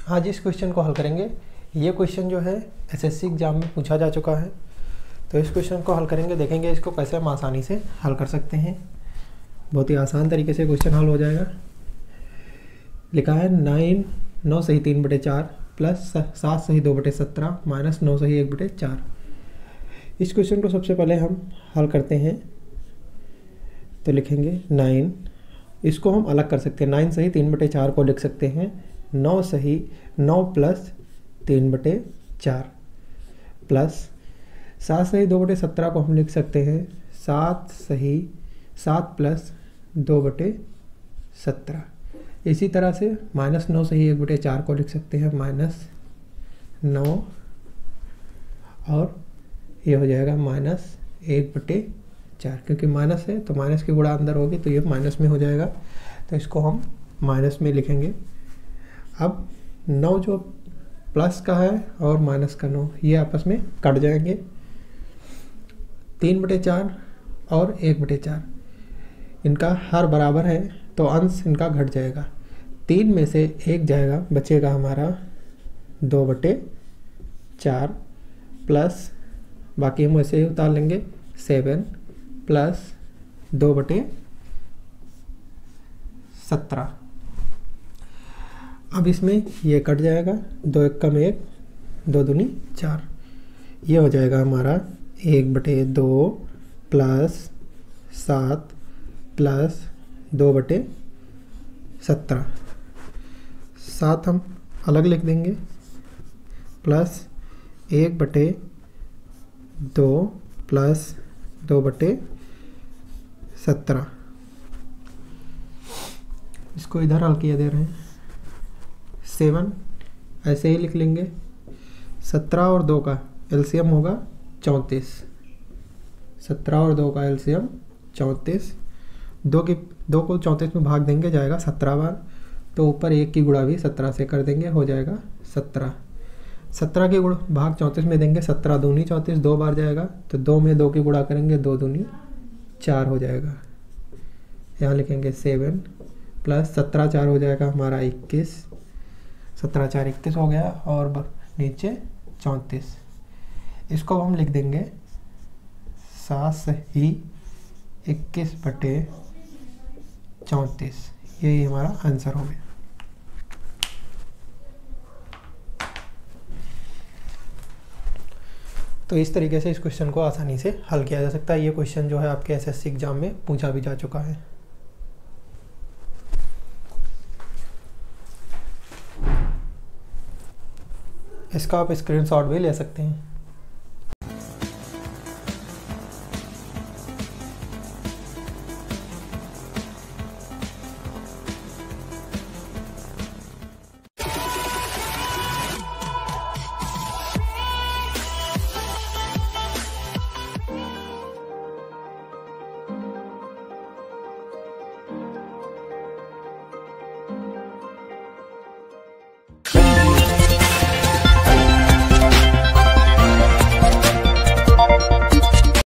आज इस क्वेश्चन को हल करेंगे। ये क्वेश्चन जो है एसएससी एग्जाम में पूछा जा चुका है, तो इस क्वेश्चन को हल करेंगे, देखेंगे इसको कैसे हम आसानी से हल कर सकते हैं। बहुत ही आसान तरीके से क्वेश्चन हल हो जाएगा। लिखा है 9 सही 3/4 प्लस 7 सही 2/17 माइनस 9 सही 1/4। इस क्वेश्चन को सबसे पहले हम हल करते हैं, तो लिखेंगे 9, इसको हम अलग कर सकते हैं। 9 सही 3/4 को लिख सकते हैं 9 सही 9 प्लस 3/4 प्लस 7 सही 2/17 को हम लिख सकते हैं 7 सही 7 प्लस 2/17। इसी तरह से माइनस 9 सही 1/4 को लिख सकते हैं -9 और ये हो जाएगा -1/4, क्योंकि माइनस है तो माइनस की गुणा अंदर होगी तो ये माइनस में हो जाएगा, तो इसको हम माइनस में लिखेंगे। अब 9 जो प्लस का है और माइनस का 9 ये आपस में कट जाएंगे। 3/4 और 1/4 इनका हर बराबर है तो अंश इनका घट जाएगा। 3 में से 1 जाएगा, बचेगा हमारा 2/4 प्लस बाकी हम वैसे ही उतार लेंगे 7 प्लस 2/17। अब इसमें ये कट जाएगा, 2 1 कम 1, 2 दूनी 4। ये हो जाएगा हमारा 1/2 प्लस 7 प्लस 2/17। 7 हम अलग लिख देंगे प्लस 1/2 प्लस 2/17। इसको इधर हल किया दे रहे हैं। 7 ऐसे ही लिख लेंगे। 17 और 2 का एलसीएम होगा 34। 17 और 2 का एलसीएम 34। 2 को 34 में भाग देंगे, जाएगा 17 बार, तो ऊपर 1 की गुणा भी 17 से कर देंगे, हो जाएगा 17। 17 के भाग 34 में देंगे, 17 दूनी 34, 2 बार जाएगा, तो 2 में 2 की गुणा करेंगे, 2 दूनी 4 हो जाएगा। यहाँ लिखेंगे 7 प्लस 17 4 हो जाएगा हमारा 21। 17 4 21 हो गया और नीचे 34। इसको हम लिख देंगे 7 सही 21/34। यही हमारा आंसर हो गया। तो इस तरीके से इस क्वेश्चन को आसानी से हल किया जा सकता है। ये क्वेश्चन जो है आपके एसएससी एग्जाम में पूछा भी जा चुका है। इसका आप स्क्रीनशॉट भी ले सकते हैं।